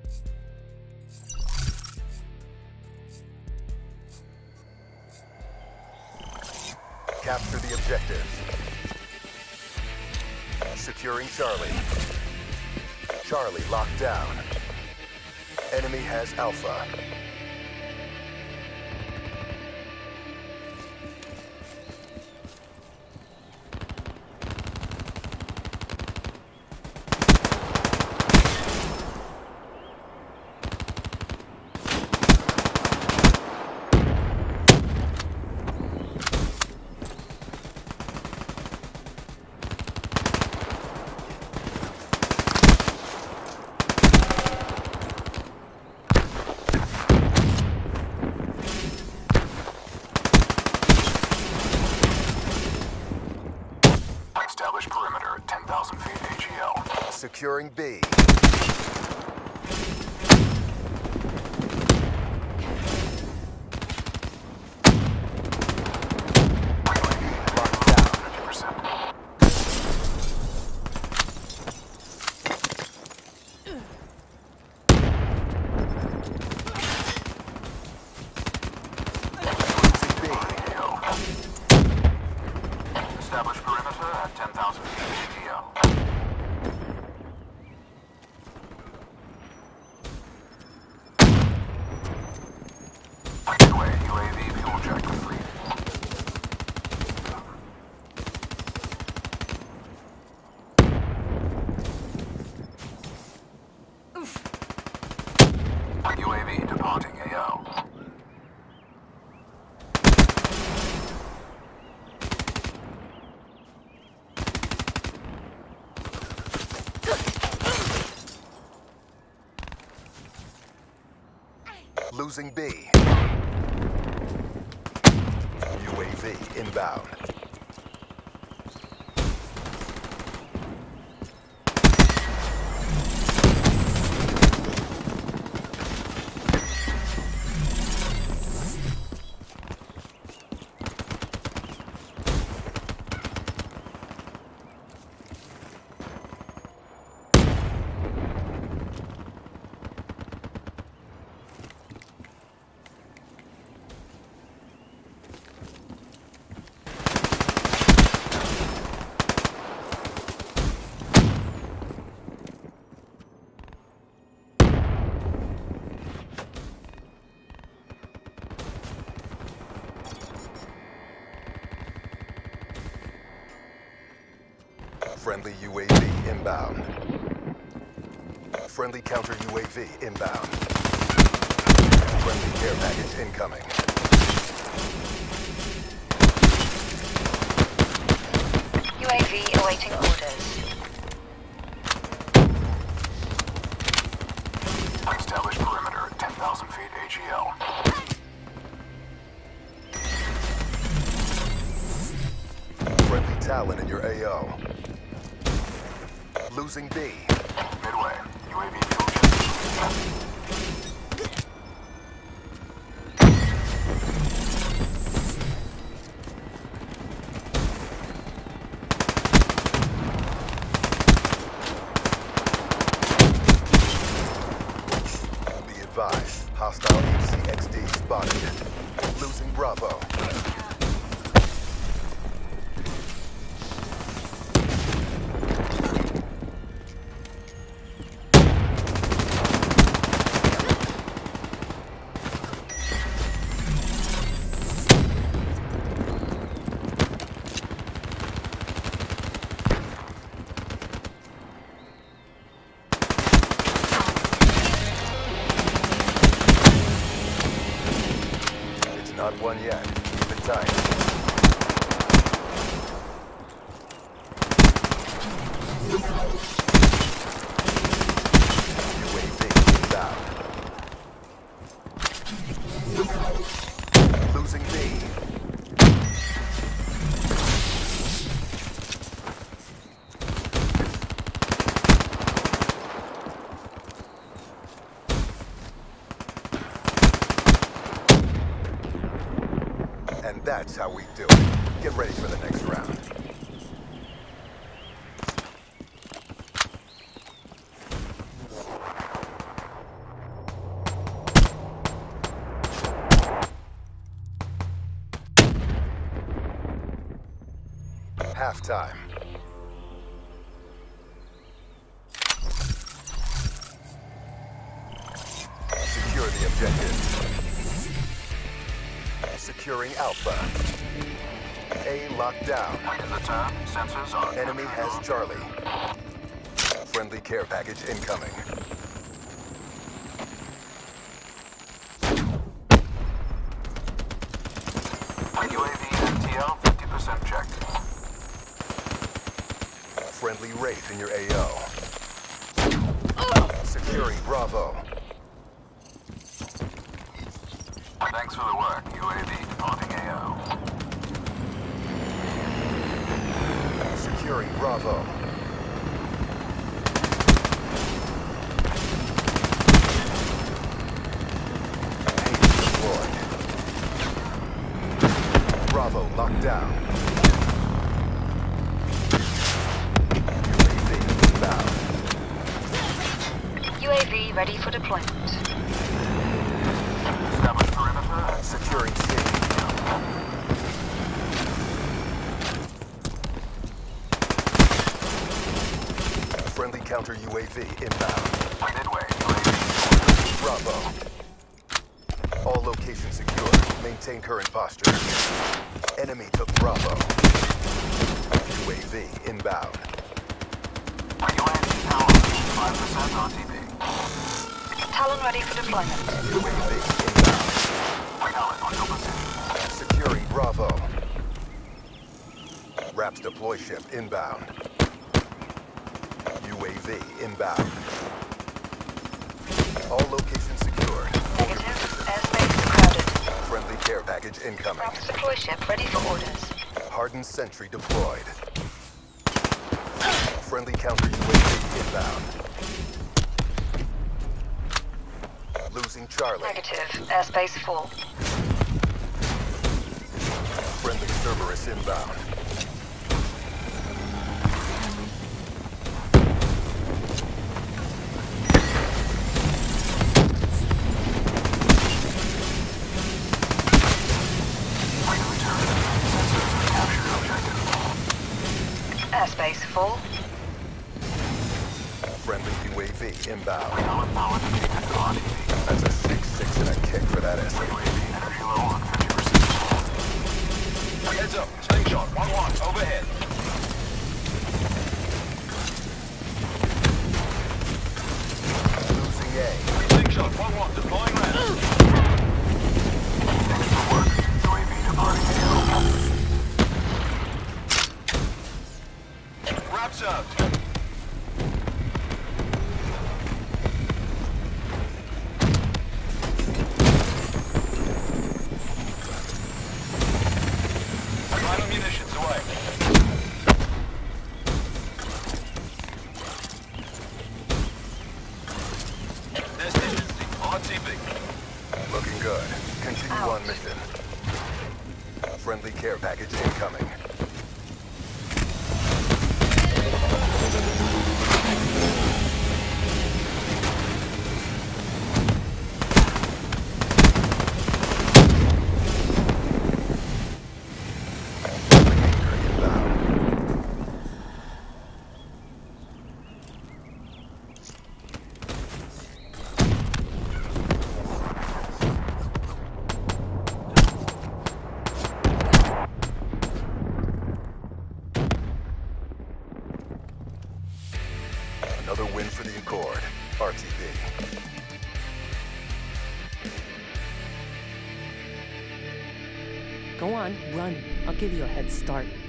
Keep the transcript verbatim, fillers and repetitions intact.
Capture the objective. Securing Charlie. Charlie locked down. Enemy has Alpha. Establish perimeter at ten thousand feet A G L. Securing B. Locked down. fifty percent. Establish perimeter at ten thousand feet A G L. Midway, U A V fuel check complete. U A V departing A O. Losing B. U A V inbound. Friendly U A V inbound. Friendly counter U A V inbound. Friendly care package incoming. U A V awaiting orders. Establish perimeter at ten thousand feet A G L. Friendly Talon in your A O. Losing B. Midway, U A V fuel check. Be advised, hostile H C X D spotted. Losing Bravo. Not one yet. Keep it tight. U A V inbound. Losing B. And that's how we do it. Get ready for the next round. halftime. Secure the objective. Securing Alpha. A locked down. In the turn, sensors are... Enemy has Charlie. Friendly care package incoming. U A V M T L fifty percent checked. Friendly Wraith in your A O. Securing Bravo. Thanks for the work. U A V departing A O. Securing Bravo. Payload deployed. Bravo locked down. U A V inbound. U A V ready for deployment. Establish perimeter. Securing C. Friendly counter U A V inbound. Midway. U A V. Bravo. All locations secure. Maintain current posture. Enemy took Bravo. U A V inbound. U A V power. five percent R T B. Talon ready for deployment. U A V inbound. Talon on your position. Securing Bravo. Raps deploy ship inbound. U A V inbound. All locations secured. Negative. Airspace crowded. Friendly care package incoming. Raps deploy ship ready for orders. Hardened sentry deployed. Friendly counter U A V inbound. Losing Charlie. Negative. Airspace full. Friendly Cerberus inbound. Airspace full. Friendly U A V inbound. Talon power depleted to R T B. That's a six six and a kick for that S. U A V energy low on fifty percent. Heads up. Slingshot. one one. Overhead. Losing A. Slingshot. one one. Deploying round. Thanks for work. U A V departing A O. Wraps out. Final munitions away. Destination R T B. Looking good. Continue Out. on mission. Friendly care package incoming. Another win for the Accord. R T B. Go on, run. I'll give you a head start.